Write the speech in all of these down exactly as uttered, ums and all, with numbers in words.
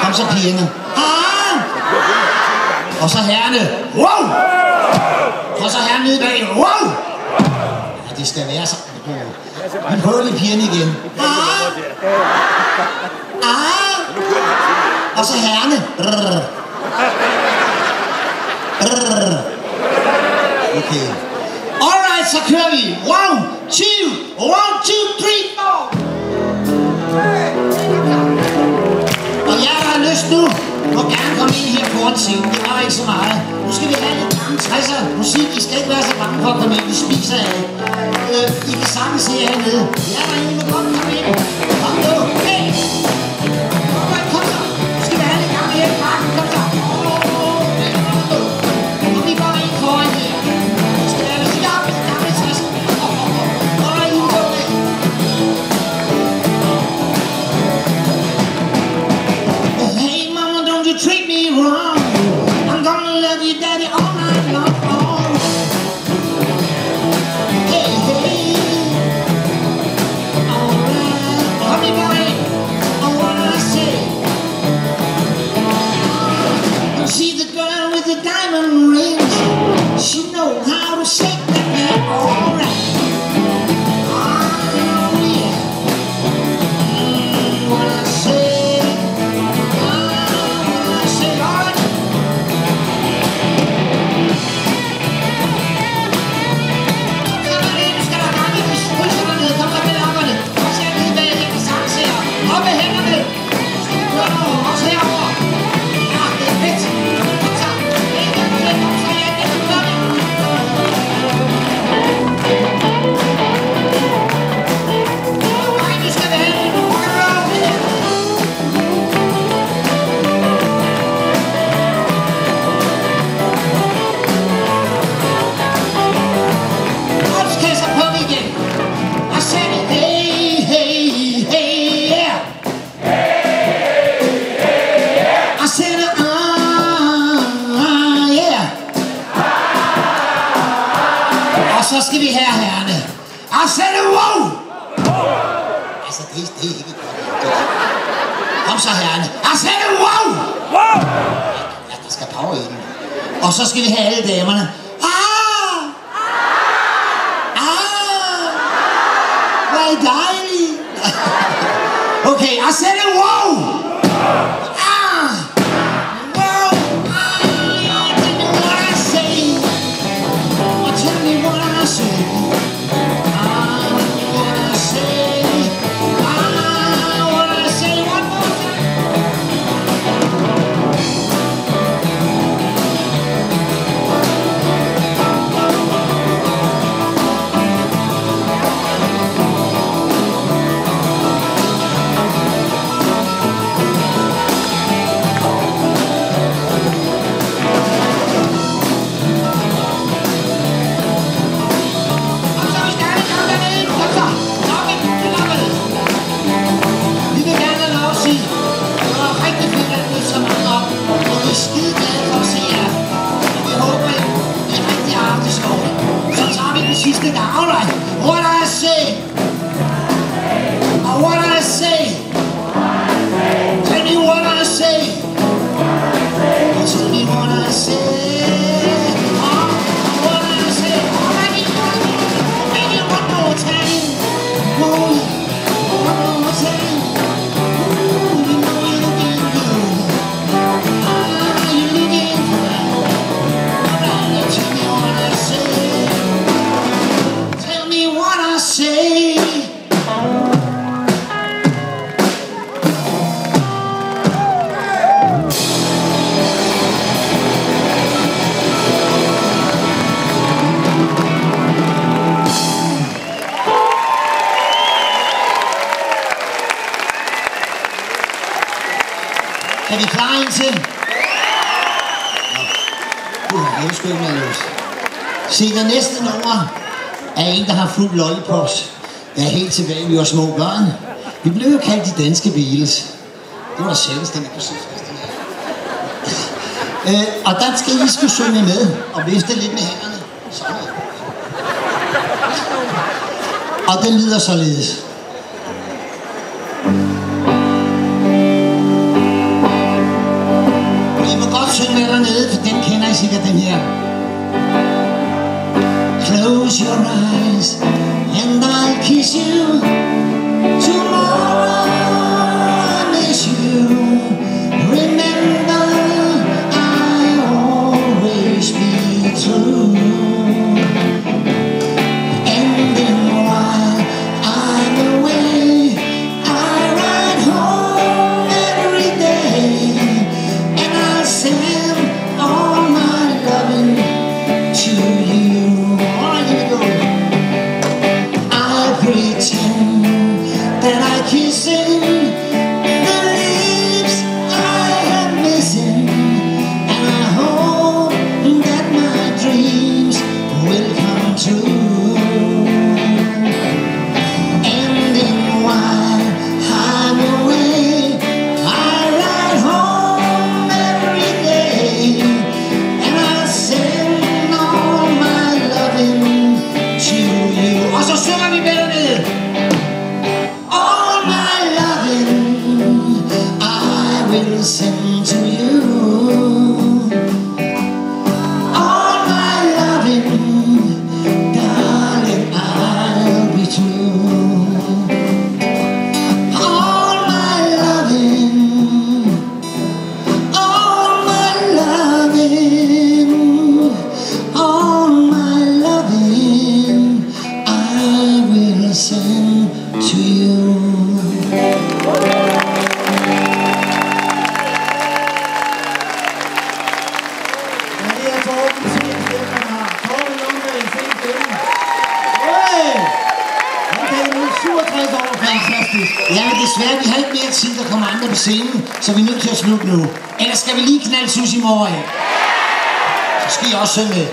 Kom så pigerne. Ah! Og så herrene. Wow! Og så herrene nede bag. Wow! Ja, det skal være sådan. Vi prøver lige pigerne igen. Ah! Ah! Og så herrene. Brrr. Brrr. Okay. Alright, så kører vi. One, two, one, two, three, four. Og jeg har lyst nu, må gerne komme ind her foran scenen. Det var ikke så meget. Nu skal vi have lidt gammel tresser musik. I skal ikke være så bange for at komme ind. Vi spiser af. Øh, I kan sagtens se hernede. Ja, der er en, der må godt komme ind. Kom nu. Hey! Kom så. Nu skal vi have lidt gammel her i parken. Kom så. Og vi går ind foran her. Nu skal vi have lidt gammel tresser. Og der er en, der er Hey mama, don't you treat me wrong. I'm gonna love you daddy all night long. Hey, hey. Alright, honey boy, oh what I say. You see the girl with the diamond rings. She know how to shake that man. Alright. Oh yeah. Mm, what I say. Så skal vi have herrene. Og så er det wow! Altså, det, det er ikke godt. Kom så herrene. Og så er det wow! Ja, der skal power i den. Og så skal vi have alle damerne. Ah! Ah! Hvor er I dejlige! Okay, og så er det wow! Ah! Wow! Ah, tell me what I say. Oh, tell me what I say. Ah, what I say. Ah, what I say. One more time. Sidste gang. All right. What I say. Uh, what I say. Tell me what I say. Uh, tell me what I say. Uh, what I say. Maybe one more. Maybe one more time. Oh, one more time. Ooh, you know you're looking good. Ah, you're looking good. All right. Tell me what I say. What I say. Er vi klar indtil? Gud, jeg skal ikke være løs. Se, det næste nummer er en, der har fuldt lollipops. Jeg er helt tilbage, vi var små børn. Vi blev jo kaldt de danske Beatles. Det var sjældent, den er på sydfesten. øh, og der skal I skulle synge med og vifte lidt med hænderne. Sådan. Og den lyder således. klassiker, den her. Close your eyes and I'll kiss you. Tomorrow I miss you. Remember, I'll always be true. And then while I'm away, I ride home every day, and I'll send all my loving to you. Alright, here we go. I'll pretend that I kissing the lips I am missing, and I hope that my dreams will come true. And then while I'm away, I ride home every day, and I send all my loving to you. Og så synger vi med med. All my loving I will send to you. All my loving, darling, I'll be true. All my loving, all my loving, all my loving, I will send to you. Ja, men desværre, vi har ikke mere tid, der kommer andre på scenen, så vi er nødt til at slutte nu. Ellers skal vi lige knalde Susie Moore af. Så skal I også synge med.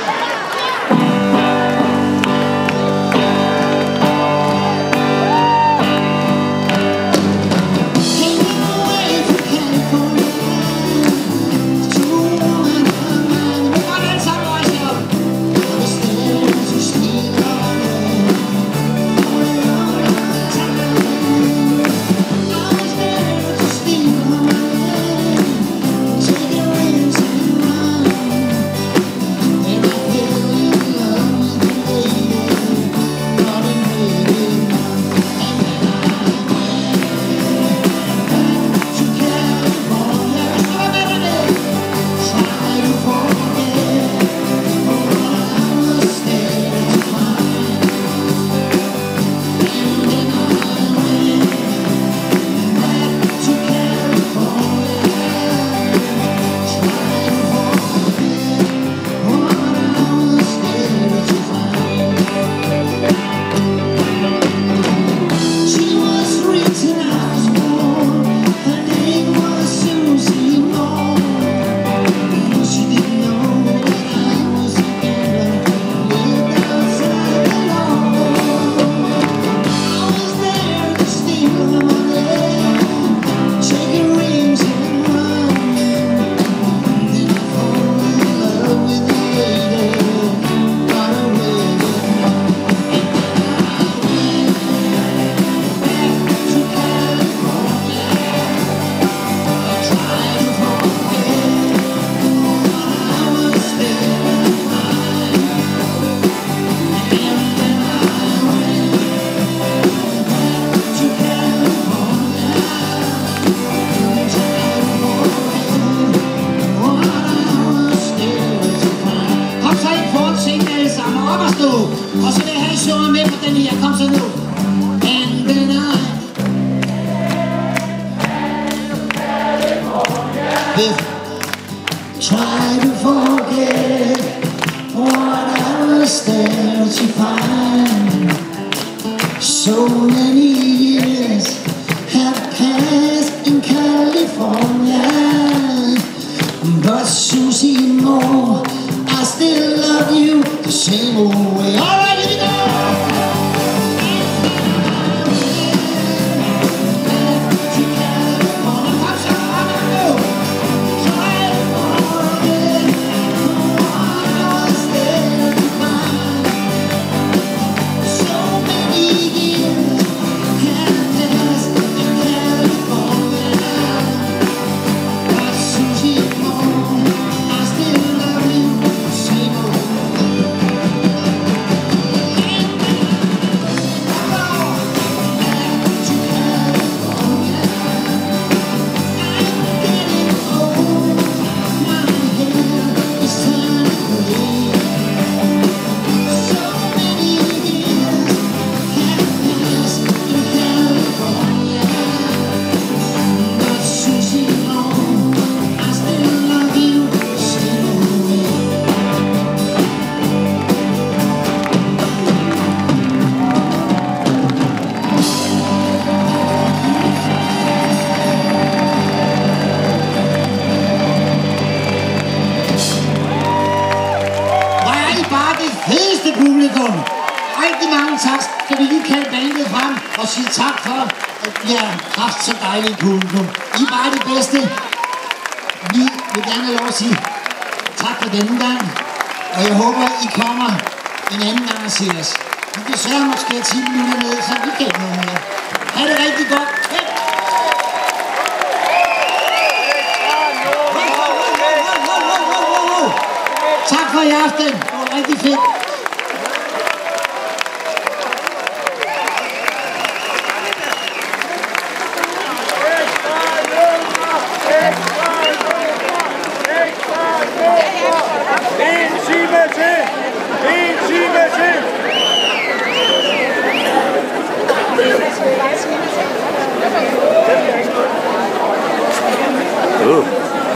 Og så vil jeg have, I synger med på den her. Kom så nu. And then I will try to forget what I was there to find. So many years have passed in California, but Susie Moore, I still love you the same old way. All right, here we go. So many years og sige tak for, at vi har haft så dejligt publikum. I er bare det bedste. Vi vil gerne have lov at sige tak for denne gang, og jeg håber, I kommer en anden gang og ser os. Vi desværre måske ti minutter ned, så vi kan ikke noget mere. Ha' det rigtig godt. Tak for i aften. Det var rigtig fedt.